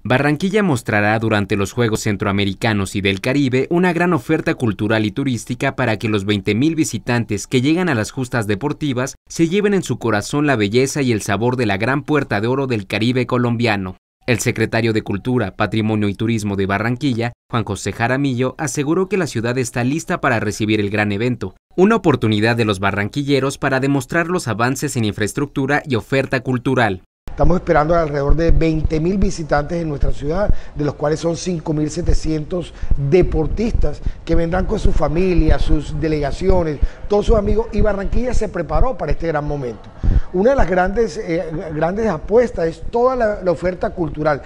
Barranquilla mostrará durante los Juegos Centroamericanos y del Caribe una gran oferta cultural y turística para que los 20,000 visitantes que llegan a las justas deportivas se lleven en su corazón la belleza y el sabor de la gran puerta de oro del Caribe colombiano. El secretario de Cultura, Patrimonio y Turismo de Barranquilla, Juan José Jaramillo, aseguró que la ciudad está lista para recibir el gran evento, una oportunidad de los barranquilleros para demostrar los avances en infraestructura y oferta cultural. Estamos esperando alrededor de 20,000 visitantes en nuestra ciudad, de los cuales son 5,700 deportistas que vendrán con sus familias, sus delegaciones, todos sus amigos, y Barranquilla se preparó para este gran momento. Una de las grandes apuestas es toda la oferta cultural,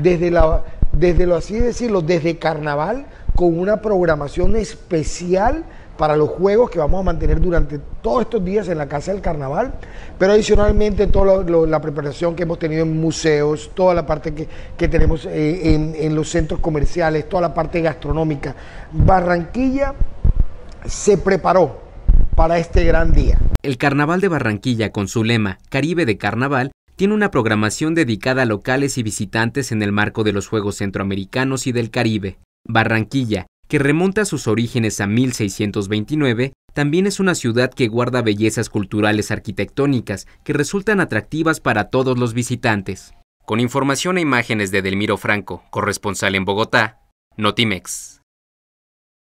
desde carnaval, con una programación especial para los juegos que vamos a mantener durante todos estos días en la Casa del Carnaval, pero adicionalmente toda la preparación que hemos tenido en museos, toda la parte que tenemos en los centros comerciales, toda la parte gastronómica. Barranquilla se preparó para este gran día. El Carnaval de Barranquilla, con su lema Caribe de Carnaval, tiene una programación dedicada a locales y visitantes en el marco de los Juegos Centroamericanos y del Caribe. Barranquilla, que remonta sus orígenes a 1629, también es una ciudad que guarda bellezas culturales arquitectónicas que resultan atractivas para todos los visitantes. Con información e imágenes de Edelmiro Franco, corresponsal en Bogotá, Notimex.